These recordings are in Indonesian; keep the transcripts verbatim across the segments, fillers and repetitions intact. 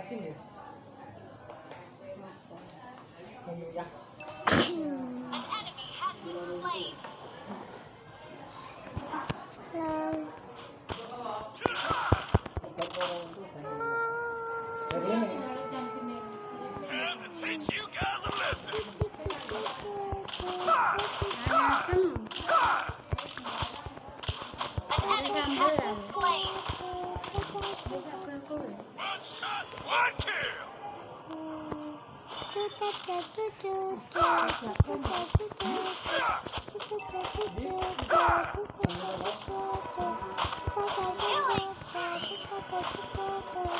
Kasih ya. Ya. An enemy has been slain. Teach you guys a lesson. An enemy has been slain. One shot, one kill. Killing spree.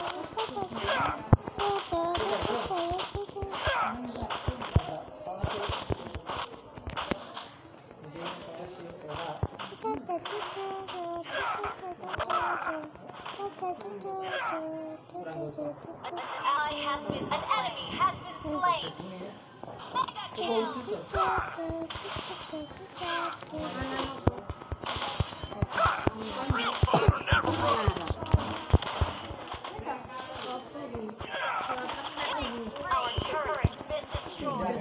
An ally has been, an enemy has been slain. Mega kill. Real fighter never runs. Our turret has been destroyed.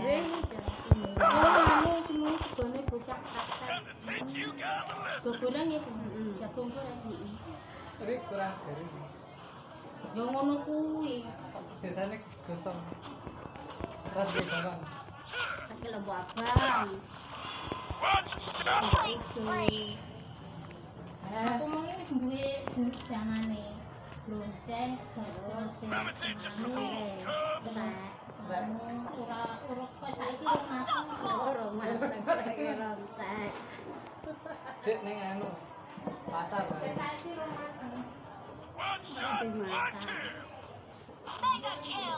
Time to teach you guys a lesson. Goreng ya, jagung goreng. Tapi kurang garing. Yo ngono kuwi. Biasanya gosong. Ras di barang. Pakai lembu abang. One shot. Killing spree. Aku mau ini duwe duwe jangane. Lonceng terus Mama teach us some rules, cubs. ora ora kok saiki ora mateng. Ora mateng kaya rontek. Cek ning anu. Pasar. Saiki ora mateng. One shot, one kill. Mega kill.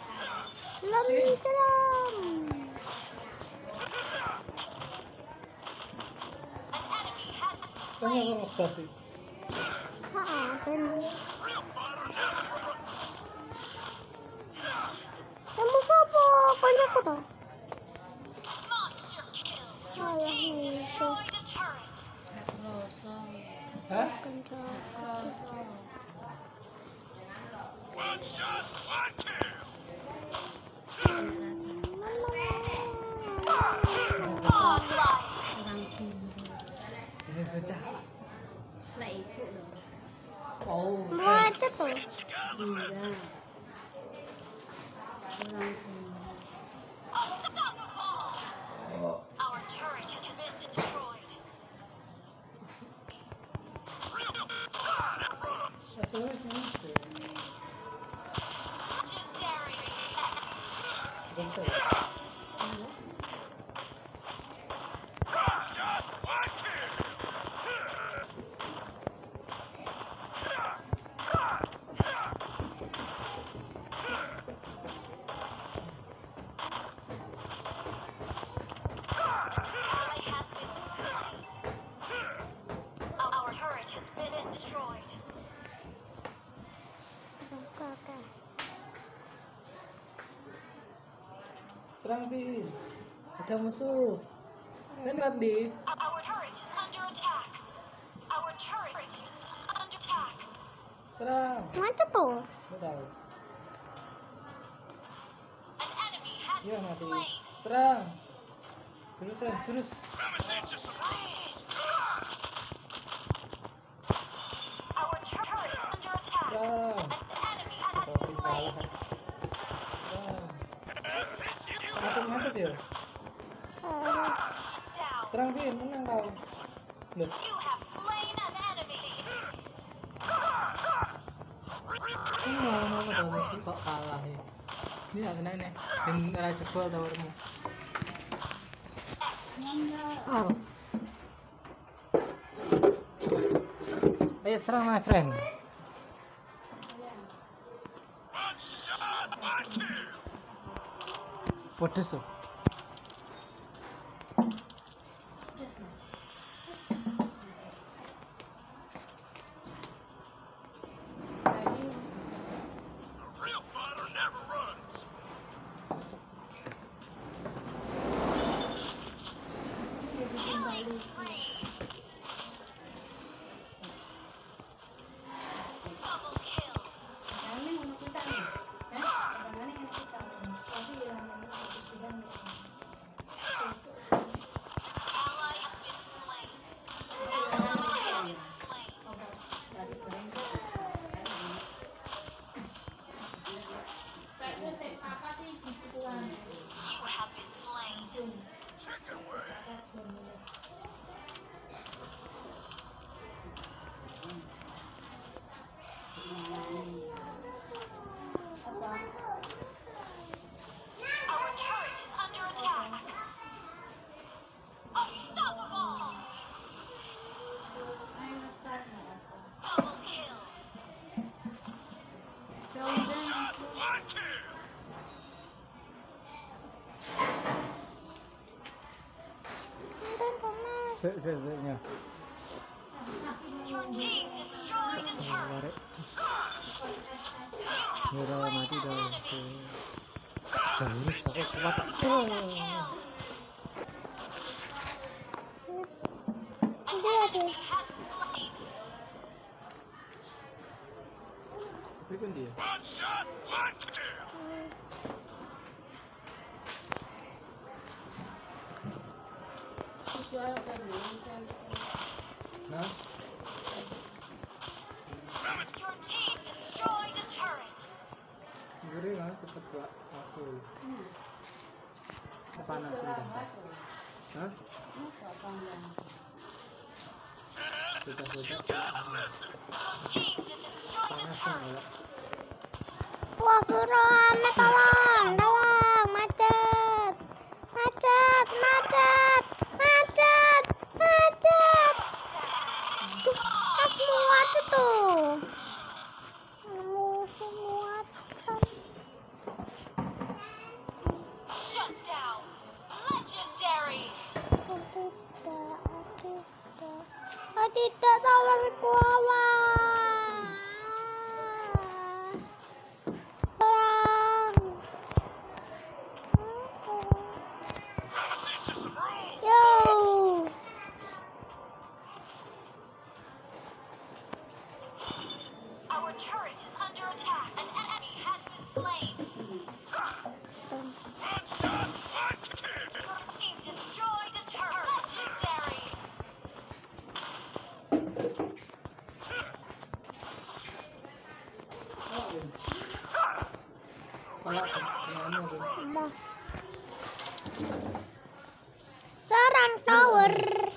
An enemy has been Banyak slain. orang pasti. Real fighter never runs. Monster kill. Your team destroyed a turret. Rosong. Hah? Rosong. One shot, one kill. Godlike. Orang pindu. Ini bocah. Lah ibu lho. Oh. Teach you guys a lesson. Orang pindu. Unstoppable. Our turret has been destroyed. Real fighter never runs. Rasanya sini. Legendary. Bentar. One shot, one kill. Ally has been slain. Our turret has been destroyed. Serang Bi. Ada musuh. Kan Randi. Our turret is under attack. Our turret is under attack. Serang. Mana tuh? Nggak tahu. An enemy has Iya been mati. slain. Serang. Jurusan, jurus. Mama teach us some rules, cubs. Our turret is under attack. Serang. An enemy has Kalau been kita slain. kalah. Serang. Teach you Masuk-masuk ya. Down. Serang Bi, menang kau. Loh. You have slain an enemy. Ini mau ada musuh kok kalah ya. Ini nggak senang nih. Dan ora jebol towermu. Oh. Ayo serang my friend. one shot, one kill. Pedes tuh. Real fighter never runs. Killing spree. Double kill. Sik sik sik nya. Your team destroyed a turret. You Ora have mati slain dah. an enemy. Jurus aku kuat. Mega kill. An enemy has been slain. Itu dia. One shot, one kill. Jual kan dulu kan. Nah, Your team destroyed a turret. gede kan cepet gak langsung. Panas sudah. Hah? Sudah sudah. Your team to destroy the Panas turret. enggak? Wah, bro, ame tolong, tolong, macet, macet, macet, macet, macet. Tuh, pas muat itu. Musuh muatan. Shut down. Legendary. Oh, tidak, oh, tidak, oh, tidak, tolong kawan. Tolong. Teach you some rules. Yo. Our turret is under attack. An enemy has been slain. One shot, one kill. Your team destroyed a turret. Legendary. Pala anu tuh. Dah. Serang tower.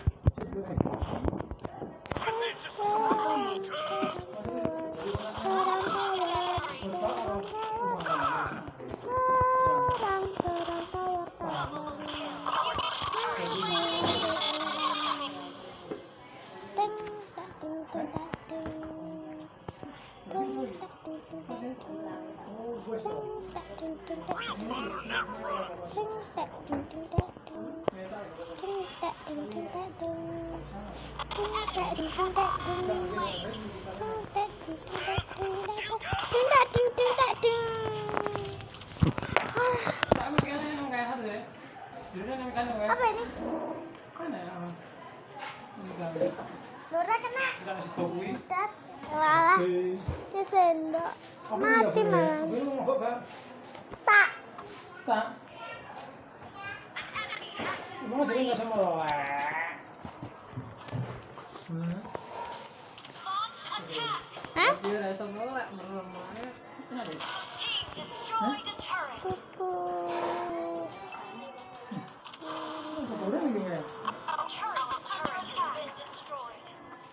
Teach you some rules. Serang tower. Serang, serang tower. Double kill. Ting, tak, ting, ting, tak, ting. Ting, tak, ting, ting, tak, ting. Ting, tak, ting, ting, tak, Real ting. butter never runs. Ting, tak, ting, ting, tak, ting. Ting, tak, ting, ting, tak, ting. Ting, tak, ting, ting, tak, ting. Ting, tak, ting, ting, tak, ting. Ting, tak, ting, ting, tak, ting. Kamu kayaknya yang kayak hati ya. Jadi yang kayak kayak Apa ini? mana ya? Ini kan. Lura kena. Enggak nasi kopi. Dat. Walah, ya sendok. Mati malah. Ini mau kok kan? Tak. Tak. Mau jadi nggak sama lo? Hmm. Launch attack. Hah? Dia rasa nolak meremanya. Kenapa? Your team destroyed a turret. Kuku. Orang gimana? Our turret is under attack. Has been destroyed.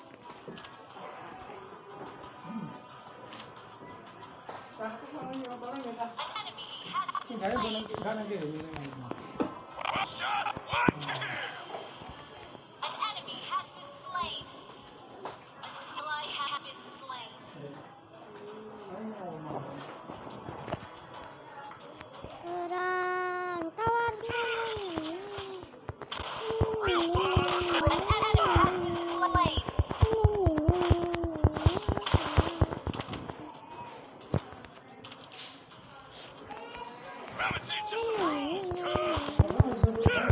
Aku mau nyoba orang ya. An enemy has been Tinggalnya slain. bukan bukan lagi ini. One shot, one kill. An enemy has been slain. An ally has been slain. Serang tower. Real butter never An runs. enemy has been slain. Let me teach you some rules, cuz.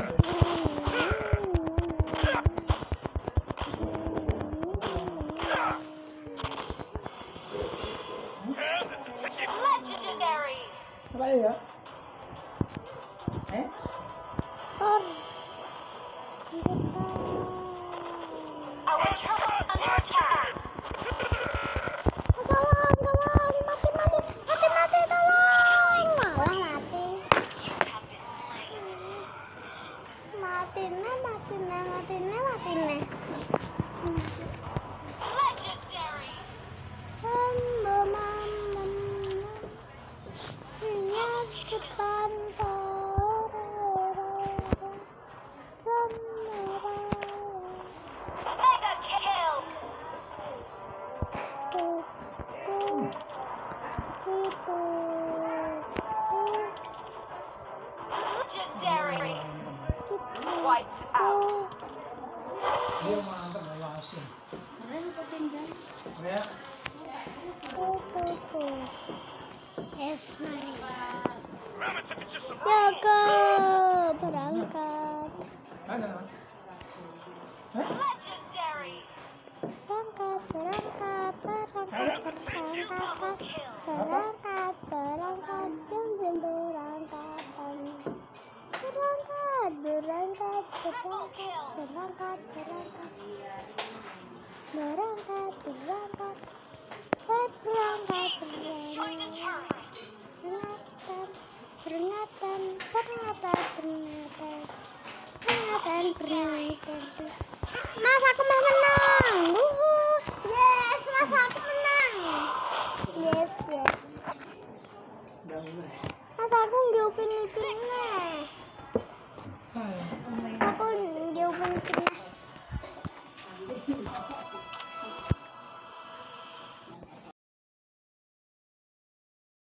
Legendary. Apa ya? Eh? Tor. Our turret is under attack. Tolong, tolong, mati, mati, mati, mati, tolong. Malah mati. You have been slain. Mati nih, mati nih, mati nih, mati nih. Legendary. Hamba mama, hanya sepantau. Mega kill. Dia mantap ngawasin. Keren tuh tinggal. Ya. Kuku. Es Maria. Gravitated some Jaga berangkat. Ada. Legendary. Berangkat, berangkat, berangkat, berangkat, Double kill. berangkat, berangkat, jam jam berangkatan. Berangkat, berangkat, Triple berangkat, kill. berangkat, berangkat, berangkat, berangkat, berangkat, Team destroyed a berangkat. turret. Peringatan, peringatan, peringatan, peringatan, peringatan, peringatan. Mas, aku mau menang. Wuhu. Yes, mas, aku menang. Yes, yes. Mas, aku ngiupin ipinnya. Aku ngiupin ipinnya.